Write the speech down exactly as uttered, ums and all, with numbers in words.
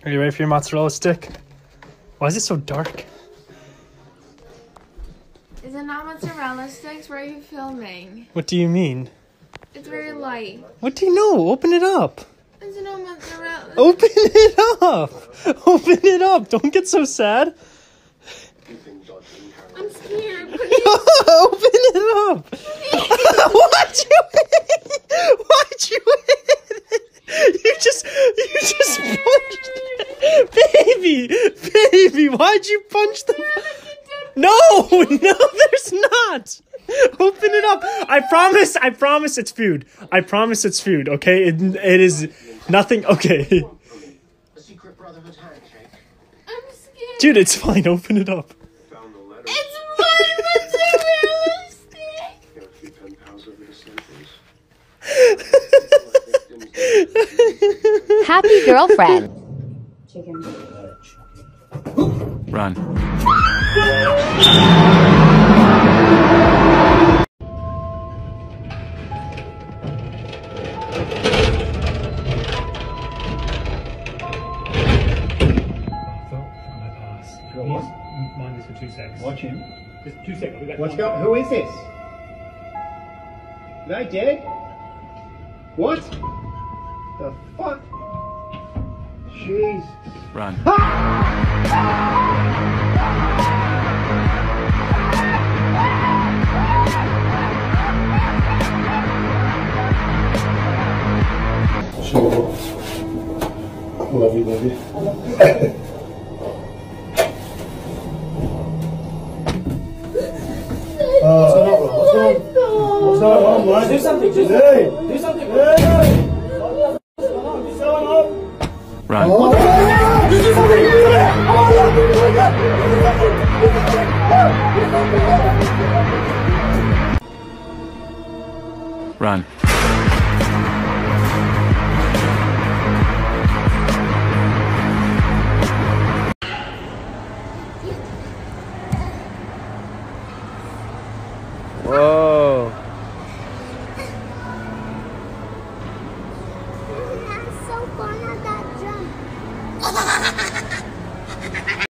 Are you ready for your mozzarella stick? Why is it so dark? Is it not mozzarella sticks? Where are you filming? What do you mean? It's very light. What do you know? Open it up. Is it not mozzarella? Open it up. Open it up. Don't get so sad. I'm scared. Open it up. Why'd you hit it? Why'd you hit it? You just, you just punched it. Baby, baby, why'd you punch the... No, no, there's not. Open it up. I promise, I promise it's food. I promise it's food, okay? It, it is nothing, okay. I'm scared. Dude, it's fine. Open it up. It's my mozzarella stick. Happy girlfriend. Chicken. Run. Mind this for two seconds. Watch him. Just two seconds. What's going? Who is this? Are they dead? What? The fuck? Jeez. Run. Sure. Love you, love you. Uh, what's going on? What's going on, man? Do something, do something. Hey. Do something. Hey. What's going on? Run. Oh. Run.